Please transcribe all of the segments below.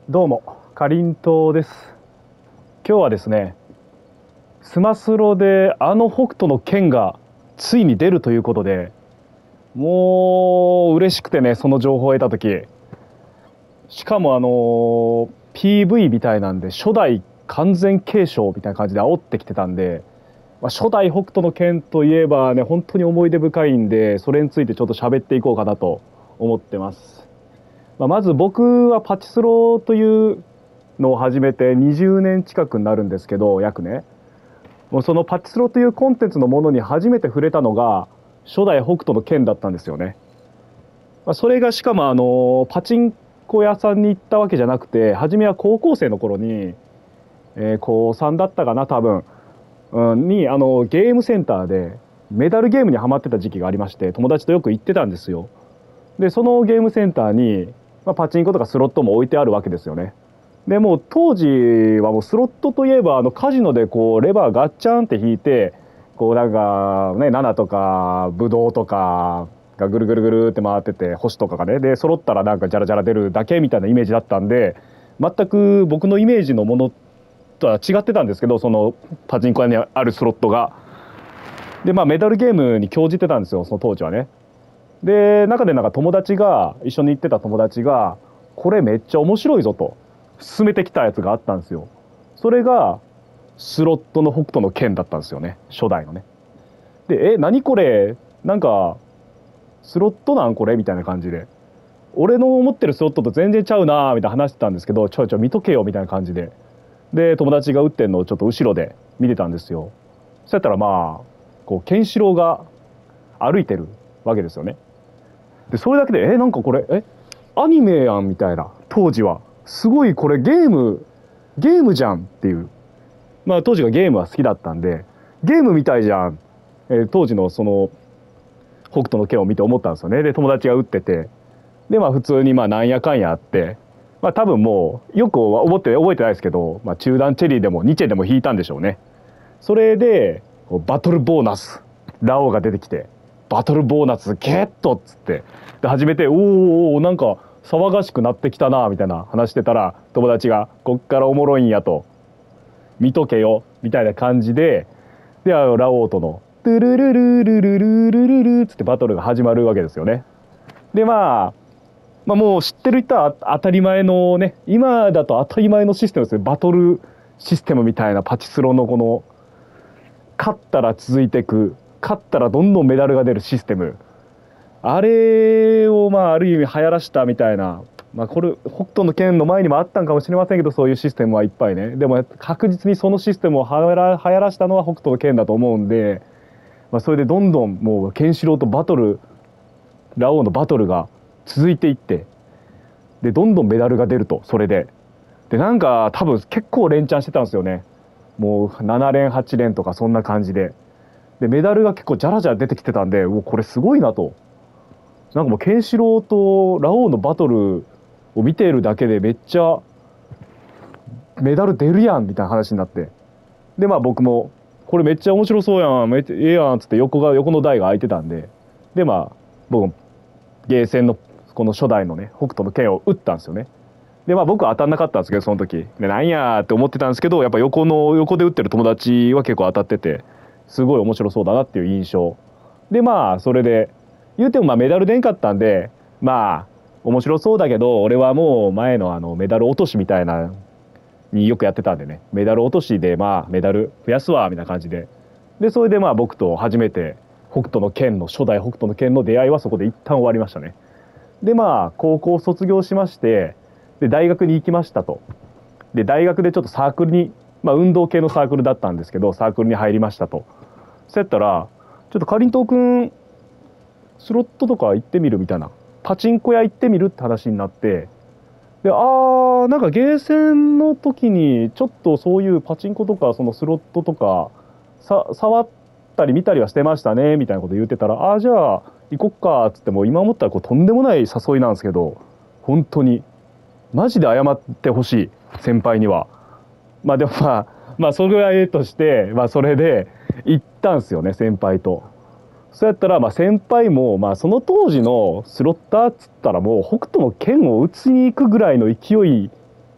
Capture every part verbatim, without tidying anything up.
どうも、かりんとうです。今日はですね、スマスロであの北斗の拳がついに出るということで、もう嬉しくてね、その情報を得た時、しかもあの ピーブイ みたいなんで、初代完全継承みたいな感じで煽ってきてたんで、まあ、初代北斗の拳といえばね、本当に思い出深いんで、それについてちょっと喋っていこうかなと思ってます。まあ、まず僕はパチスロというのを始めてにじゅうねん近くになるんですけど、約ね。もうそのパチスロというコンテンツのものに初めて触れたのが初代北斗の拳だったんですよね。まあ、それがしかもあのパチンコ屋さんに行ったわけじゃなくて、初めは高校生の頃に、えー、高さんだったかな多分、うん、にあのゲームセンターでメダルゲームにハマってた時期がありまして、友達とよく行ってたんですよ。でそのゲームセンターに、まあ、パチンコとかスロットも置いてあるわけですよね。でもう当時はもうスロットといえばあのカジノでこうレバーガッチャンって引いて、こうなんかねななとかブドウとかがぐるぐるぐるって回ってて、星とかがねで揃ったらなんかジャラジャラ出るだけみたいなイメージだったんで、全く僕のイメージのものとは違ってたんですけど、そのパチンコ屋にあるスロットが。でまあメダルゲームに興じてたんですよ、その当時はね。で中でなんか友達が一緒に行ってた友達がこれめっちゃ面白いぞと勧めてきたやつがあったんですよ。それがスロットの北斗の拳だったんですよね、初代のね。でえ何これ、なんかスロットなんこれみたいな感じで、俺の思ってるスロットと全然ちゃうなーみたいな話してたんですけど、ちょいちょい見とけよみたいな感じで、で友達が打ってんのをちょっと後ろで見てたんですよ。そしたらまあこうケンシロウが歩いてるわけですよね。でそれだけでえなんかこれえアニメやんみたいな、当時はすごいこれゲームゲームじゃんっていう、まあ当時がゲームは好きだったんでゲームみたいじゃん、えー当時のその北斗の拳を見て思ったんですよね。で友達が打ってて、でまあ普通にまあなんやかんやあって、まあ多分もうよく覚えて覚えてないですけど、まあ、中段チェリーでもニチェでも引いたんでしょうね。それでバトルボーナスラオウが出てきて、バトルボーナスゲットっつってで始めて、おーおーなんか騒がしくなってきたなみたいな話してたら、友達がこっからおもろいんやと見とけよみたいな感じで、であのラオウとのトゥルルルルルルルルルっつってバトルが始まるわけですよね。でまあまあもう知ってる人は当たり前のね、今だと当たり前のシステムですね。バトルシステムみたいなパチスロのこの勝ったら続いていく、勝ったらどんどんメダルが出るシステム、あれをまあある意味流行らしたみたいな、まあこれ北斗の拳の前にもあったんかもしれませんけど、そういうシステムはいっぱいね。でも確実にそのシステムを流行ら流行らしたのは北斗の拳だと思うんで、まあ、それでどんどんもうケンシロウとバトル、ラオウのバトルが続いていって、でどんどんメダルが出ると。それででなんか多分結構連チャンしてたんですよね。もうなな連はち連とかそんな感じで。でメダルが結構ジャラジャラ出てきてたんで、おこれすごいなと。なんかもうケンシロウとラオウのバトルを見ているだけでめっちゃメダル出るやんみたいな話になって、でまあ僕もこれめっちゃ面白そうやん、めっちゃええやんっつって、横が横の台が空いてたんで、でまあ僕もゲーセンのこの初代のね北斗の拳を打ったんですよね。でまあ僕は当たんなかったんですけど、その時でなんやーって思ってたんですけど、やっぱ横の横で打ってる友達は結構当たってて、すごい面白そうだなっていう印象で、まあそれで言うてもまあメダル出んかったんで、まあ面白そうだけど俺はもう前のあのメダル落としみたいなによくやってたんでね、メダル落としでまあメダル増やすわみたいな感じで、でそれでまあ僕と初めて北斗の拳の初代北斗の拳の出会いはそこで一旦終わりましたね。でまあ高校卒業しまして、で大学に行きましたと。で大学でちょっとサークルに、まあ運動系のサークルだったんですけど、サークルに入りましたと。そうやったらちょっとかりんとうくんスロットとか行ってみるみたいな、パチンコ屋行ってみるって話になって、であーなんかゲーセンの時にちょっとそういうパチンコとかそのスロットとかさ触ったり見たりはしてましたねみたいなこと言ってたら、ああじゃあ行こっかっつって、もう今思ったらこうとんでもない誘いなんですけど、本当にマジで謝ってほしい先輩には。まあでもまあまあそれぐらいとして、まあそれで行ったんですよね先輩と。そうやったらまあ先輩もまあその当時のスロッターっつったらもう北斗の拳を打ちに行くぐらいの勢い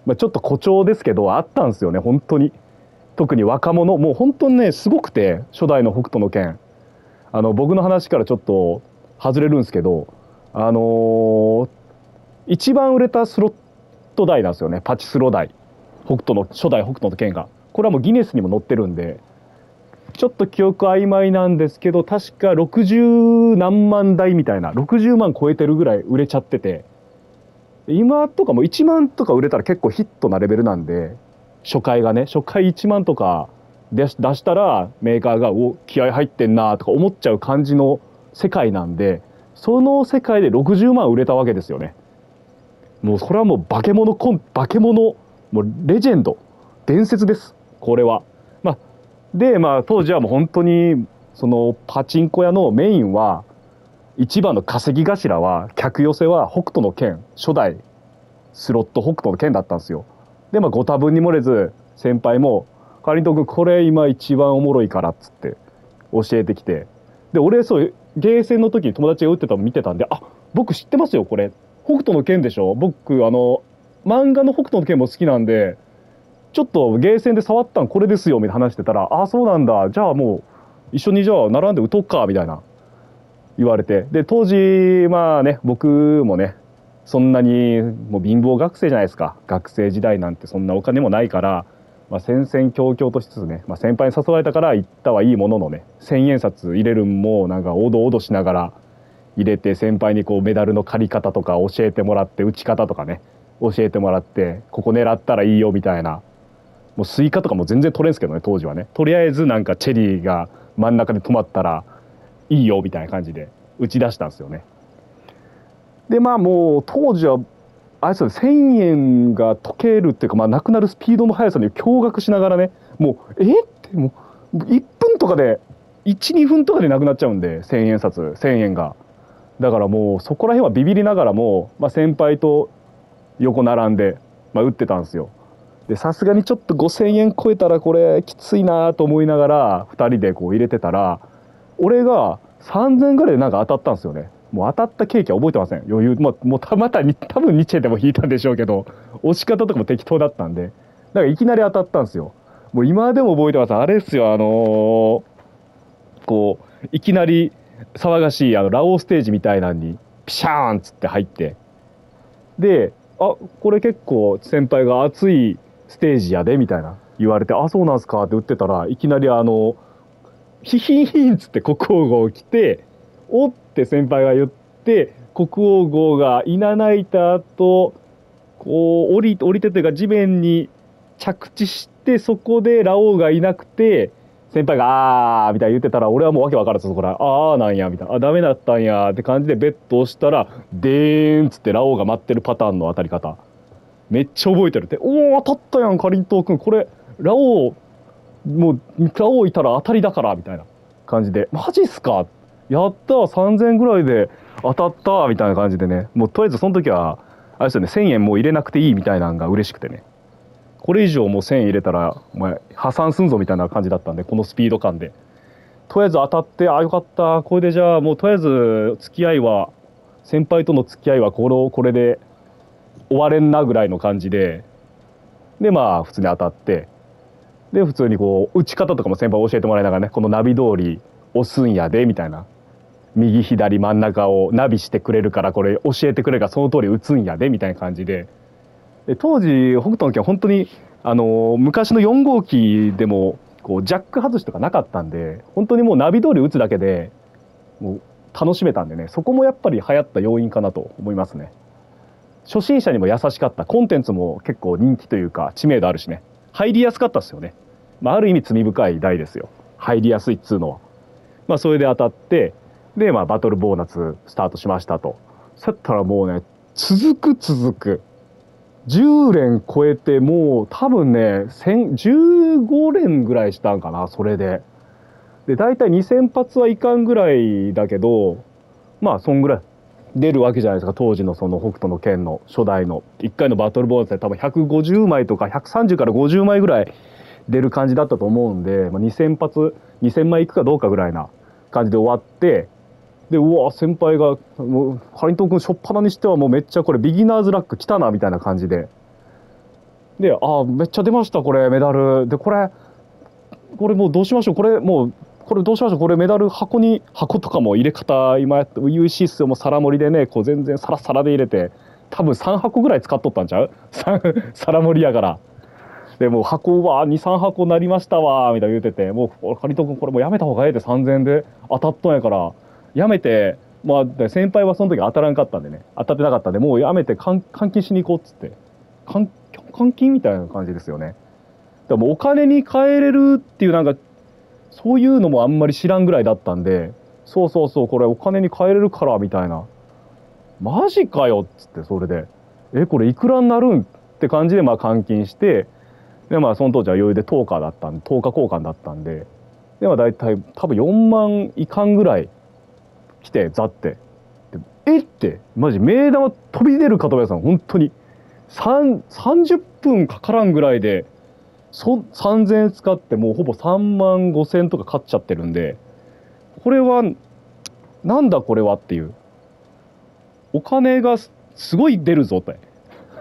まあ、ちょっと誇張ですけどあったんですよね本当に。特に若者もう本当にねすごくて、初代の北斗の拳、あの僕の話からちょっと外れるんですけど、あのー一番売れたスロット台なんですよね、パチスロ台。北斗の初代北斗の拳が、これはもうギネスにも載ってるんで、ちょっと記憶曖昧なんですけど、確かろくじゅう何万台みたいな、ろくじゅうまん超えてるぐらい売れちゃってて、今とかもいちまんとか売れたら結構ヒットなレベルなんで、初回がね、初回いちまんとか出し出したらメーカーがお気合入ってんなとか思っちゃう感じの世界なんで、その世界でろくじゅうまん売れたわけですよね。もうそれはもう化け物コン化け物、もうレジェンド、伝説ですこれは。まあ、でまあ当時はもう本当にそのパチンコ屋のメインは、一番の稼ぎ頭は客寄せは北斗の拳、初代スロット北斗の拳だったんですよ。でまあご多分に漏れず先輩も「かりんとう君これ今一番おもろいから」っつって教えてきて、で俺そうゲーセンの時に友達が打ってたの見てたんで「あ、僕知ってますよこれ北斗の拳でしょ、僕あの漫画の北斗の拳も好きなんでちょっとゲーセンで触ったんこれですよ」みたいな話してたら「ああそうなんだ、じゃあもう一緒にじゃあ並んで打とっか」みたいな言われて、で当時まあね僕もねそんなにもう貧乏学生じゃないですか、学生時代なんてそんなお金もないから、まあ、戦々恐々としつつね、まあ、先輩に誘われたから行ったはいいもののね、千円札入れるんもなんかおどおどしながら入れて、先輩にこうメダルの借り方とか教えてもらって、打ち方とかね教えてもらって、ここ狙ったらいいよみたいな、もうスイカとかも全然取れんすけどね当時はね、とりあえずなんかチェリーが真ん中で止まったらいいよみたいな感じで打ち出したんですよね。でまあもう当時はあれですよね、せんえんが溶けるっていうか、まあ、なくなるスピードの速さに驚愕しながらね、もうえってもういっぷんとかでいち、にふんとかでなくなっちゃうんで、せんえん札せんえんが。だからもうそこら辺はビビりながらも、まあ、先輩と横並んで、まあ、打ってたんですよ。でさすがにちょっとごせんえん超えたらこれきついなと思いながらふたりでこう入れてたら、俺がさんぜんえんぐらいでなんか当たったんですよね。もう当たったケーキは覚えてません余裕、まあ、もうたまたに多分ニチェでも引いたんでしょうけど、押し方とかも適当だったんで、だからいきなり当たったんですよ。もう今でも覚えてます。あれですよ、あのーこういきなり騒がしいあのラオウステージみたいなのにピシャーンっつって入って、で「あ、これ結構先輩が熱いステージやで」みたいな言われて「あ、そうなんすか」って打ってたら、いきなりあのヒヒンヒンっつって国王号来て「おっ」て先輩が言って、国王号がいなないた後こう降り降りてというか地面に着地して、そこでラオウがいなくて先輩が「あー」みたいに言ってたら、俺はもうわけ分からずそこから「あーなんや」みたいな「あ、ダメだったんや」って感じでベッド押したらでーんっつってラオウが待ってるパターンの当たり方めっちゃ覚えてるって。「おお当たったやんかりんとうくん、これラオウもうラオウいたら当たりだから」みたいな感じで「マジっすか、やったーさんぜんえんぐらいで当たったー」みたいな感じでね、もうとりあえずその時はあれですよね、せんえんもう入れなくていいみたいなのが嬉しくてね、これ以上もうせんえん入れたらお前破産すんぞみたいな感じだったんで、このスピード感でとりあえず当たって、あよかった、これでじゃあもうとりあえず付き合いは先輩との付き合いはこれこれで終われんなぐらいの感じで、でまあ普通に当たって、で普通にこう打ち方とかも先輩教えてもらいながらね、このナビ通り押すんやでみたいな、右左真ん中をナビしてくれるからこれ教えてくれるからその通り打つんやでみたいな感じで、で当時北斗の拳は本当にあの昔のよん号機でもこうジャック外しとかなかったんで、本当にもうナビ通り打つだけでもう楽しめたんでね、そこもやっぱり流行った要因かなと思いますね。初心者にも優しかった、コンテンツも結構人気というか知名度あるしね、入りやすかったですよね。まあ、ある意味罪深い台ですよ、入りやすいっつうのは。まあそれで当たって、でまあバトルボーナススタートしましたと。そしたらもうね続く続くじゅう連超えて、もう多分ねじゅうご連ぐらいしたんかな、それで。で大体にせん発はいかんぐらいだけど、まあそんぐらい出るわけじゃないですか、当時のその北斗の拳の初代のいっかいのバトルボーナスで多分ひゃくごじゅうまいとかひゃくさんじゅうからごじゅうまいぐらい出る感じだったと思うんで、まあ、にせん発にせんまいいくかどうかぐらいな感じで終わって、でうわ先輩がもうかりんとう君初っ端にしてはもうめっちゃこれビギナーズラック来たなみたいな感じで、 で、ああ、めっちゃ出ました、これ、メダル。で、これ、これもうどうしましょう、これ、もう、これどうしましょう、これメダル箱に、箱とかも入れ方、今やって、ユーシー っすよ、もう皿盛りでね、こう全然サラサラで入れて、多分さん箱ぐらい使っとったんちゃう皿盛りやから。でもう箱はに、さん箱なりましたわ、みたいな言うてて、もう、カニト君これもうやめた方がええでさんぜんえんで当たっとんやから、やめて、まあ、先輩はその時当たらんかったんでね、当たってなかったんで、もうやめて換換金しに行こうっつって、換換金みたいな感じですよね。でもお金に換えれるっていうなんか、そういうのもあんまり知らんぐらいだったんで、そうそうそう、これお金に換えれるからみたいな。マジかよっつって、それで。え、これいくらになるんって感じで、まあ換金して、で、まあその当時は余裕でとおかだったんで、とおか交換だったんで、で、まあ大体多分よんまんいかんぐらい来て、ざって。えって、マジ目玉飛び出るかと思います本当に。さん、さんじゅっぷんかからんぐらいで、そさんぜんえん使ってもうほぼさんまんごせんとか買っちゃってるんで、これはなんだこれはっていう、お金がすごい出るぞって。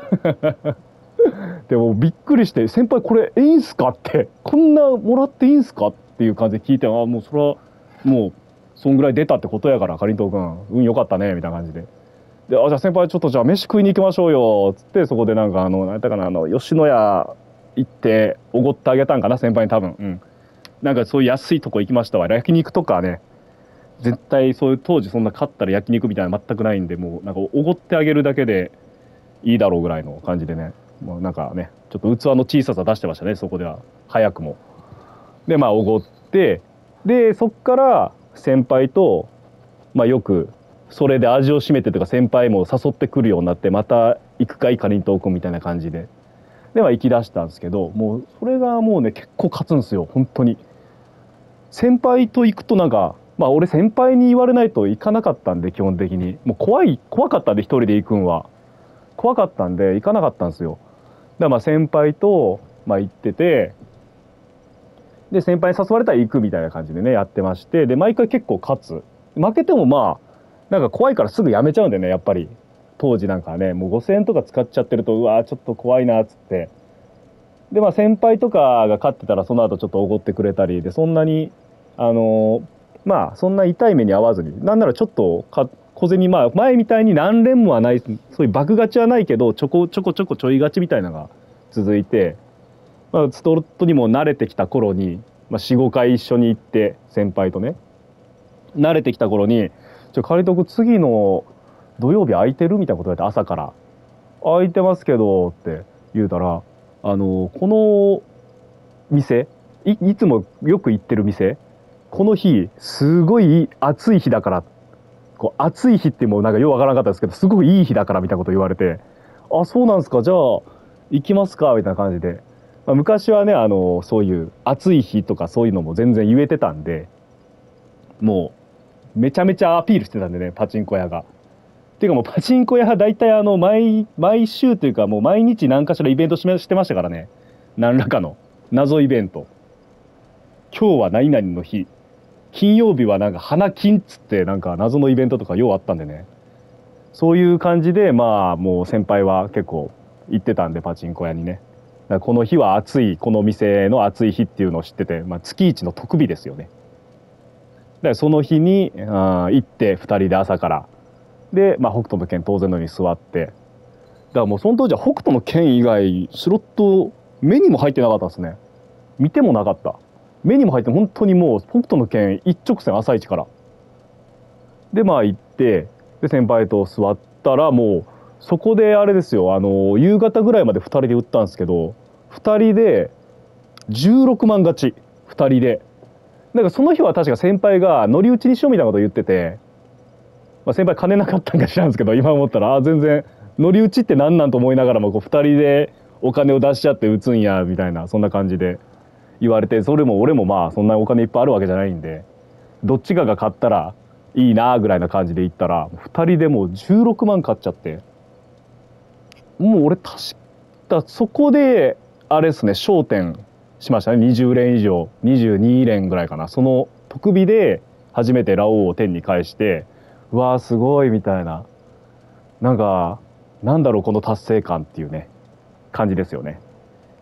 でもびっくりして、先輩これいいんすかって、こんなもらっていいんすかっていう感じで聞いて、ああもうそれはもうそんぐらい出たってことやから、かりんとう君運良かったねみたいな感じで。で、あ、じゃあ先輩ちょっとじゃあ飯食いに行きましょうよっつって、そこでなんかあの何やったかな、あの吉野家行っておごってあげたんかな、先輩に多分。うん、なんかそういう安いとこ行きましたわ。焼肉とかね、絶対そういう当時そんな買ったら焼肉みたいなの全くないんで、もうなんかおごってあげるだけでいいだろうぐらいの感じでね、もうなんかね、ちょっと器の小ささ出してましたね、そこでは。早くも。で、まあおごって、で、そっから先輩と、まあよく、それで味を占めてとか先輩も誘ってくるようになって、また行くかいかりんとうくんみたいな感じで。で、まあ行き出したんですけど、もうそれがもうね、結構勝つんですよ、本当に。先輩と行くとなんか、まあ俺先輩に言われないと行かなかったんで、基本的に。もう怖い、怖かったんで一人で行くんは。怖かったんで行かなかったんですよ。だからまあ先輩と、まあ、行ってて、で先輩に誘われたら行くみたいな感じでねやってまして、で毎回結構勝つ。負けてもまあなんか怖いからすぐやめちゃうんでね、やっぱり。当時なんかねもうごせんえんとか使っちゃってると、うわーちょっと怖いなっつって。でまあ先輩とかが勝ってたらその後ちょっとおごってくれたりで、そんなにあのーまあそんな痛い目に遭わずに、なんならちょっとか小銭、まあ前みたいに何連もはない、そういう爆勝ちはないけどちょこちょこちょこちょい勝ちみたいなのが続いて、まあ、ストロットにも慣れてきた頃に、まあ、よん、ごかい一緒に行って先輩とね慣れてきた頃に「ちょ仮とく次の土曜日空いてる?」みたいなこと言われて、朝から「空いてますけど」って言うたら、あのこの店、いいつもよく行ってる店、この日すごい暑い日だから、こう暑い日ってもうなんかようわからなかったですけど、すごくいい日だからみたいなこと言われて、あ、そうなんですか、じゃあ行きますかみたいな感じで、まあ、昔はねあのそういう暑い日とかそういうのも全然言えてたんで、もうめちゃめちゃアピールしてたんでね、パチンコ屋が。っていうかもうパチンコ屋大体あの毎毎週というかもう毎日何かしらイベントしてましたからね、何らかの謎イベント。今日は何々の日、金曜日はなんか花金っつってなんか謎のイベントとかようあったんでね、そういう感じでまあもう先輩は結構行ってたんで、パチンコ屋にね。だからこの日は暑い、この店の暑い日っていうのを知ってて、まあ、月一の特日ですよね。だからその日にあ行ってふたりで朝からで、まあ、北斗の拳当然のように座って、だからもうその当時は北斗の拳以外スロット目にも入ってなかったですね。見てもなかった。目にも入って、本当にもう北斗の拳一直線、朝一から。でまあ行って、で先輩と座ったらもうそこであれですよ、あの夕方ぐらいまでふたりで打ったんですけど、ふたりでじゅうろくまん勝ち、ふたりで。だからその日は確か先輩が乗り打ちにしようみたいなこと言ってて、まあ、先輩金なかったんか知らんですけど、今思ったらあ全然乗り打ちって何なんと思いながらも、こうふたりでお金を出しちゃって打つんやみたいな、そんな感じで言われて、それも俺もまあそんなお金いっぱいあるわけじゃないんで、どっちかが買ったらいいなぐらいな感じで言ったら、ふたりでもうじゅうろくまん買っちゃって、もう俺確かそこであれですね、焦点しましたね。にじゅう連以上、にじゅうに連ぐらいかな、その特美で初めてラオウを天に返して、うわーすごいみたいな、なんかなんだろうこの達成感っていうね感じですよね。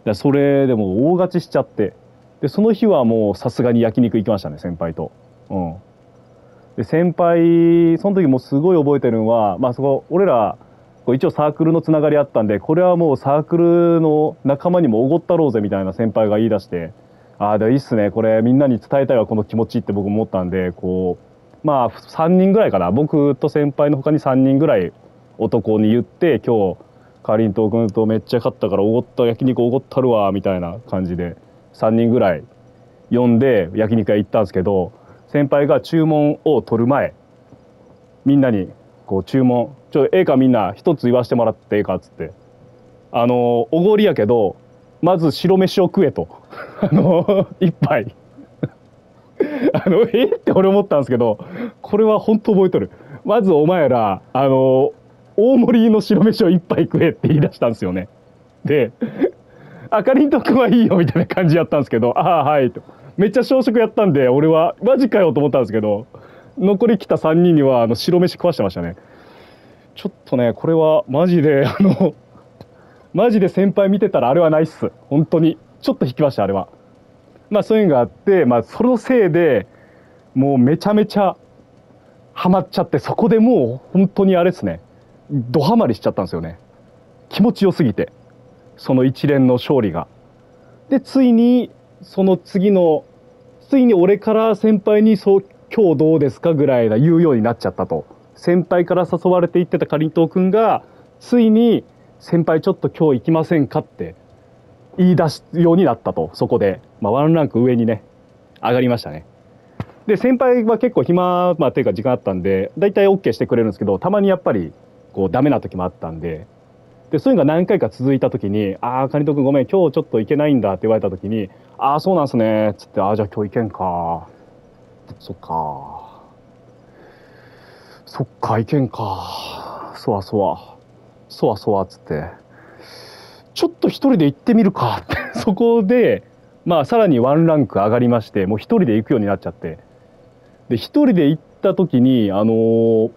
でそれでもう大勝ちしちゃって、でその日はもうさすがに焼肉行きましたね、先輩と。うん、で先輩その時もすごい覚えてるのは、まあそこ俺らこう一応サークルのつながりあったんで、これはもうサークルの仲間にもおごったろうぜみたいな先輩が言い出して、ああでいいっすね、これみんなに伝えたいわこの気持ちって僕思ったんで、こうまあさんにんぐらいかな、僕と先輩の他にさんにんぐらい男に言って、今日かりんとう君とめっちゃ勝ったからおごった焼肉おごったるわみたいな感じでさんにんぐらい呼んで焼肉屋行ったんですけど、先輩が注文を取る前、みんなにこう注文「ちょええかみんな一つ言わしてもらってええか」っつって、あのおごりやけどまず白飯を食えとあの一杯あのえって俺思ったんですけど、これは本当覚えとる。まずお前らあの大盛りの白飯を一杯食えって言い出したんですよね。であかりんとくんはいいよみたいな感じやったんですけど、ああはいとめっちゃ小食やったんで俺はマジかよと思ったんですけど、残り来たさんにんにはあの白飯食わしてましたね。ちょっとねこれはマジであのマジで先輩見てたらあれはないっす、本当にちょっと引きましたあれは。まあそういうのがあって、まあそのせいでもうめちゃめちゃハマっちゃって、そこでもう本当にあれですね、ドハマりしちゃったんですよね、気持ちよすぎて、その一連の勝利が。でついにその次のついに俺から先輩にそう今日どうですかぐらいな言うようになっちゃったと。先輩から誘われて行ってたかりんとうくんがついに先輩ちょっと今日行きませんかって言い出すようになったと。そこで、まあ、ワンランク上にね上がりましたね。で先輩は結構暇、まあ、っていうか時間あったんで大体 OK してくれるんですけど、たまにやっぱりこうダメな時もあったんで、でそういうのが何回か続いた時に「ああかりんとうくんごめん今日ちょっと行けないんだ」って言われた時に「ああそうなんすね」っつって「ああじゃあ今日行けんか、そっかそっか行けんか、そわそわそわそわ」っつって「ちょっと一人で行ってみるか」ってそこでまあさらにワンランク上がりまして、もう一人で行くようになっちゃって、で一人で行った時にあのー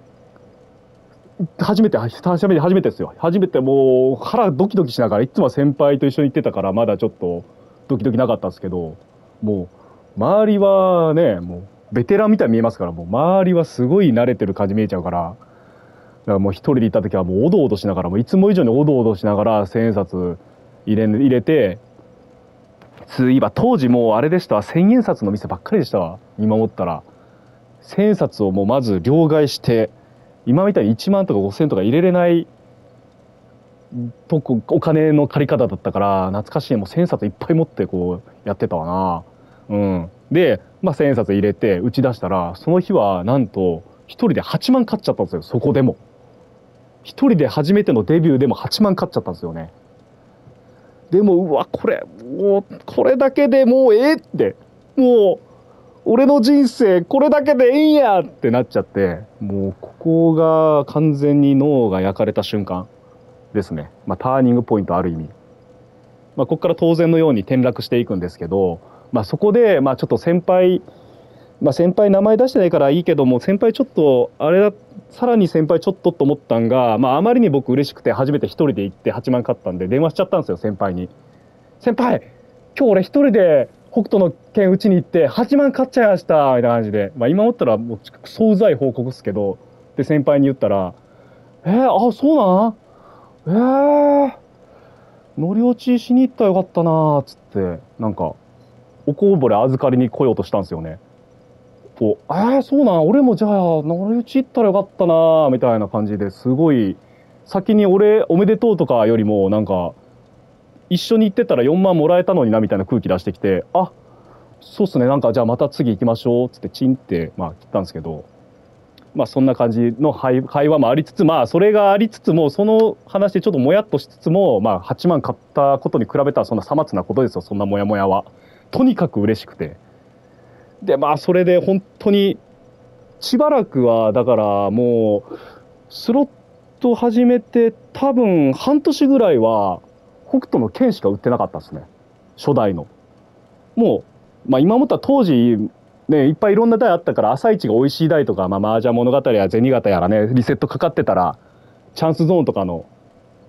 初めて初めて初めてですよ、初めてもう腹ドキドキしながら、いつも先輩と一緒に行ってたからまだちょっとドキドキなかったんですけど、もう周りはねもうベテランみたいに見えますから、もう周りはすごい慣れてる感じ見えちゃうから、だからもう一人で行った時はもうおどおどしながら、もういつも以上におどおどしながら千円札入れ入れて、そういえば当時もうあれでしたわ、千円札の店ばっかりでしたわ、今思ったら。千円札をもうまず両替して、今みたいにいちまんとかごせんとか入れれないとこお金の借り方だったから、懐かしい、もう千円札いっぱい持ってこうやってたわな。うん、で、まあ、千円札入れて打ち出したら、その日はなんと一人ではちまん買っちゃったんですよ。そこでも一人で初めてのデビューでもはちまん買っちゃったんですよね。でもうわこれもうこれだけでもうええって、もう俺の人生これだけでええんやってなっちゃって、もうここが完全に脳が焼かれた瞬間ですね。まあターニングポイントある意味。まあここから当然のように転落していくんですけど、まあそこでまあちょっと先輩、まあ先輩名前出してないからいいけども、先輩ちょっとあれだ、さらに先輩ちょっとと思ったんが、まああまりに僕嬉しくて初めて一人で行ってはちまん買ったんで電話しちゃったんですよ、先輩に。先輩今日俺一人で北斗の拳打ちに行ってはちまん買っちゃいましたみたいな感じで、まあ、今思ったらもうクソうざい報告っすけど、で先輩に言ったら「えー、あそうなんえー、乗り落ちしに行ったらよかったな」っつってなんかおこぼれ預かりに来ようとしたんですよね。こう「えー、そうなん俺もじゃあ乗り落ち行ったらよかったな」みたいな感じですごい先に俺おめでとうとかよりもなんか一緒に行ってたらよんまんもらえたのになみたいな空気出してきて、あそうっすね、なんかじゃあまた次行きましょうっつってチンってまあ切ったんですけど、まあそんな感じの会話もありつつ、まあそれがありつつもその話でちょっともやっとしつつも、まあはちまん買ったことに比べたらそんなさまつなことですよ、そんなモヤモヤは。とにかく嬉しくて、でまあそれで本当にしばらくはだからもうスロット始めて多分半年ぐらいは北斗の拳しか売ってなかったですね、初代の。もう、まあ、今思ったら当時、ね、いっぱいいろんな台あったから朝一が美味しい台とか、まあ、麻雀物語や銭形やらねリセットかかってたらチャンスゾーンとかの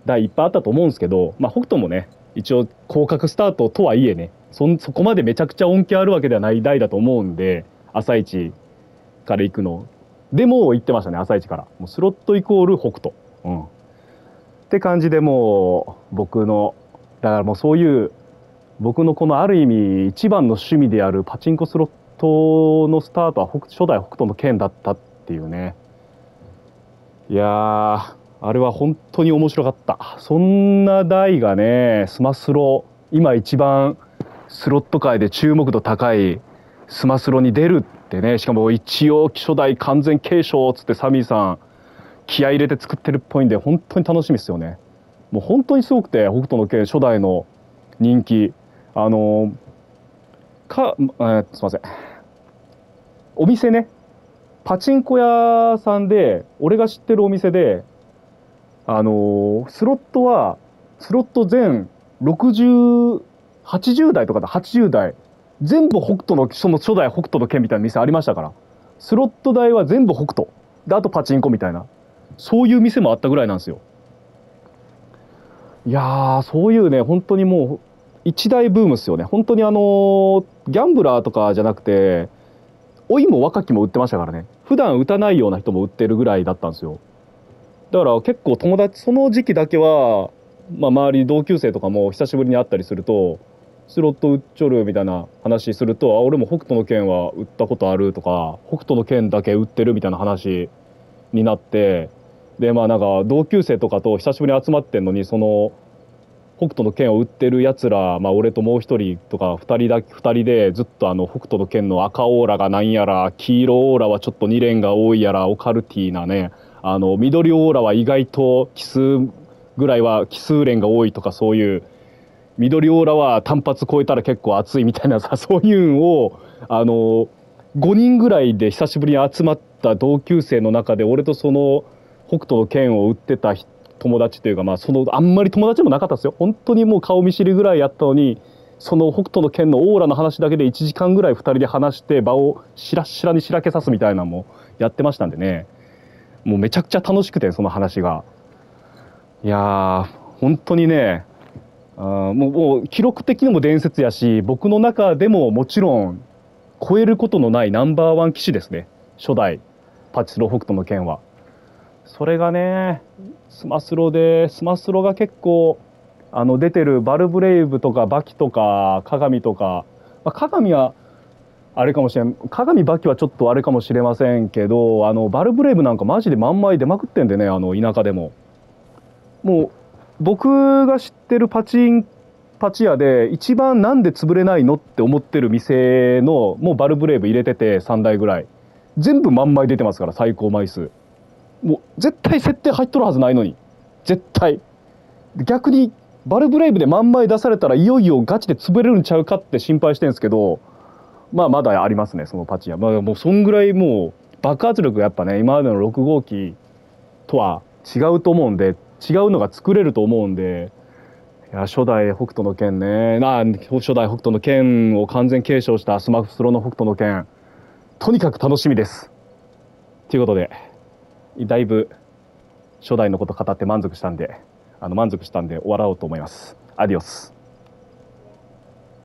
代いっぱいあったと思うんですけど、まあ、北斗もね一応降格スタートとはいえね、そんそこまでめちゃくちゃ恩恵あるわけではない代だと思うんで、朝一から行くのでも言ってましたね。朝一からもうスロットイコール北斗、うん、って感じで、もう僕のだからもうそういう僕のこのある意味一番の趣味であるパチンコスロットのスタートは北初代北斗の拳だったっていうね。いやー、あれは本当に面白かった。そんな台がね、スマスロ、今一番スロット界で注目度高いスマスロに出るってね、しかも一応初代完全継承っつってサミーさん気合い入れて作ってるっぽいんで、本当に楽しみですよね。もう本当にすごくて、北斗の拳初代の人気、あのか、えーすいません、お店ね、パチンコ屋さんで、俺が知ってるお店で、あのースロットは、スロット全ろくじゅう、はちじゅう代とかだ、はちじゅう代、全部北斗の、その初代北斗の拳みたいな店ありましたから、スロット代は全部北斗。で、あとパチンコみたいな、そういう店もあったぐらいなんですよ。いやー、そういうね、本当にもう、一大ブームっすよね。本当にあのーギャンブラーとかじゃなくて、老いも若きも売ってましたからね。普段打たないような人も売ってるぐらいだったんですよ。だから結構友達、その時期だけは、まあ、周り同級生とかも久しぶりに会ったりすると、スロット売っちょるみたいな話すると、あ、俺も北斗の拳は売ったことあるとか、北斗の拳だけ売ってるみたいな話になって、で、まあなんか同級生とかと久しぶりに集まってんのに、その北斗の拳を売ってるやつら、まあ、俺ともう一人とか二人だ二人でずっとあの北斗の拳の赤オーラがなんやら、黄色オーラはちょっと二連が多いやら、オカルティーなね、あの緑オーラは意外と奇数ぐらいは奇数連が多いとか、そういう緑オーラは単発超えたら結構熱いみたいなさ、そういうのをあのごにんぐらいで久しぶりに集まった同級生の中で、俺とその北斗の拳を売ってた友達というか、まあそのあんまり友達もなかったですよ。本当にもう顔見知りぐらいやったのに、その北斗の拳のオーラの話だけでいちじかんぐらいふたりで話して場をしらしらにしらけさすみたいなのもやってましたんでね。もうめちゃくちゃ楽しくて、その話が。いやー、本当にね、あーもうもう記録的にも伝説やし、僕の中でももちろん超えることのないナンバーワン騎士ですね。初代パチスロ北斗の拳は。それがね、スマスロで、スマスロが結構あの出てるバルブレイブとかバキとか鏡とか、まあ、鏡はあれかもしれん、鏡バキはちょっとあれかもしれませんけど、あのバルブレイブなんかマジで万枚出まくってんでね、あの田舎でも。もう僕が知ってるパチンパチ屋で一番なんで潰れないのって思ってる店のもうバルブレイブ入れててさんだいぐらい全部万枚出てますから、最高枚数。もう絶対設定入っとるはずないのに、絶対。逆にバルブレイブで万枚出されたらいよいよガチで潰れるんちゃうかって心配してるんですけど、まあまだありますね、そのパチ屋。まあもうそんぐらいもう爆発力がやっぱね、今までのろく号機とは違うと思うんで、違うのが作れると思うんで、いや初代北斗の拳ね、な初代北斗の拳を完全継承したスマスロの北斗の拳、とにかく楽しみです。ということで、だいぶ初代のこと語って満足したんで、あの満足したんで終わろうと思います。アディオス。